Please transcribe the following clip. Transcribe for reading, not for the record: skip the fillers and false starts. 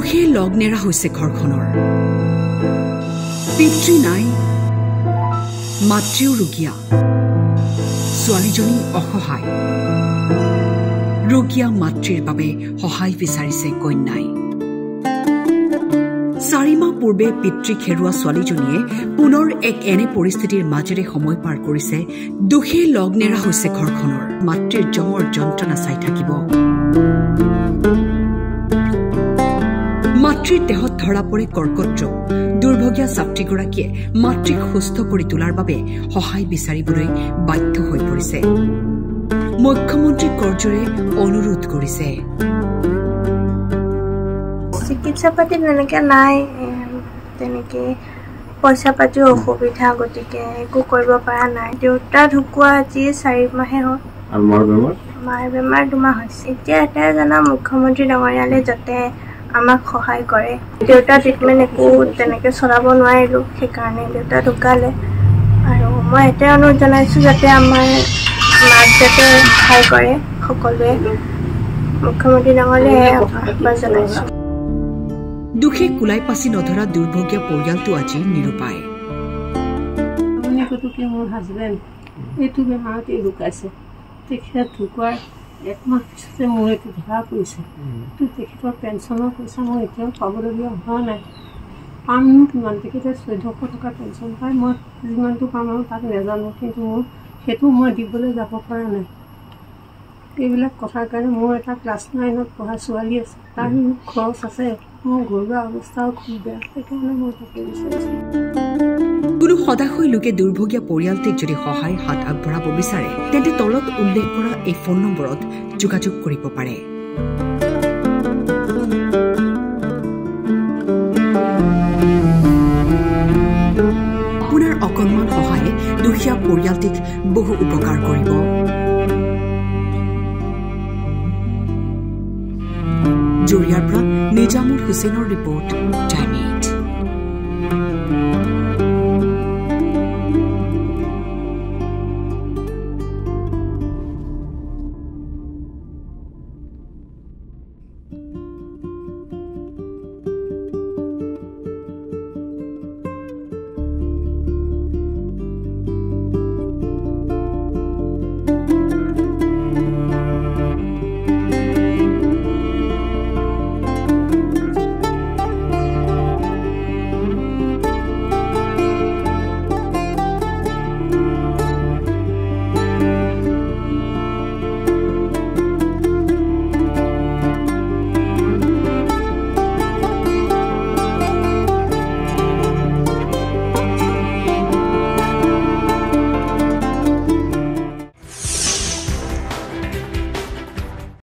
দুখে লগ নেৰা হৈছে ঘৰখনৰ পিতৃ নাই মাতৃও ৰোগীয়া ছোৱালীজনী অসহায় ৰোগীয়া মাতৃৰ বাবে সহায় বিচাৰিছে কন্যাই 4 মাহ পূৰ্বে পিতৃক হেৰুৱা ছোৱালীজনীয়ে পুনৰ এক এনে পৰিস্থিতিৰ মাজেৰে সময় পাৰ কৰিছে দুখে লগ নেৰা হৈছে ঘৰখনৰ মাতৃৰ জমৰ যন্ত্ৰণা চাই থাকিব মাতৃৰ দেহত ধৰা পৰে কৰ্কট ৰোগ দুৰ্ভগীয়া ছাত্ৰীগৰাকীয়ে মাতৃক সুস্থ কৰি তোলাৰ বাবে সহায় বিচাৰিবলৈ বাধ্য হৈ পৰিছে মুখ্যমন্ত্ৰী কৰজোৰে অনুৰোধ কৰিছে চিকিৎসা পাতি তেনেকৈ নাই তেনেকৈ পইচা পাতি অসুবিধা গতিকে একো কৰিব পৰা নাই দেউতা ঢুকুৱা আজি 4 মাহে হ'ল আৰু মাৰ বেমাৰ 2 মাহ হৈছে এতিয়া এটাই জানা মুখ্যমন্ত্ৰী ডাঙৰীয়ালে যাতে আমাক সহায় কৰে দেউতা ট্ৰিটমেণ্ট একো তেনেকৈ চলাব নোৱাৰিলোঁ সেইকাৰণে দেউতা ঢুকালে আৰু মই এটাই অনুৰোধ জনাইছোঁ যাতে আমাৰ মাক যাতে সহায় কৰে সকলোৱে মুখ্যমন্ত্ৰী ডাঙৰীয়ালে আহ্বান জনাইছোঁ দুখে কুলাই পাচি নধৰা দুৰ্ভগীয়া পৰিয়ালটো আজি নিৰুপায় মোৰ হাজবেণ্ড এইটো বেমাৰতে ঢুকাইছে তেখেত ঢুকোৱাৰ 1 মাহ পিছতে মোৰ এইটো ধৰা পৰিছে তেখেতৰ পেঞ্চনৰ পইচা মই এতিয়াও পাবলগীয়া হোৱা নাই পামনো কিমান তেখেতে 1400 টকা পেঞ্চন পায় মই যিমানটো পাম আৰু তাক নাজানো কিন্তু মোৰ সেইটো মই দিবলৈ যাব পৰা নাই এইবিলাক কথাৰ কাৰণে মোৰ এটা ক্লাছ 9ত পঢ়া ছোৱালী আছে তাৰ খৰচ আছে মোৰ ঘৰুৱা অৱস্থাও খুব বেয়া সেইকাৰণে মই তাকে বিচাৰিছোঁ কোনো সদাশয় লোকে দুৰ্ভগীয়া পৰিয়ালটিক যদি সহায়ৰ হাত আগবঢ়াব বিচাৰে তেন্তে তলত উল্লেখ কৰা এই ফোন নম্বৰত যোগাযোগ কৰিব পাৰে আপোনাৰ অকণমান সহায়ে দুখীয়া পৰিয়ালটিক বহু উপকাৰ কৰিব জুৰিয়াৰ পৰা নিজামুল হুছেইনৰ ৰিপৰ্ট টাইম 8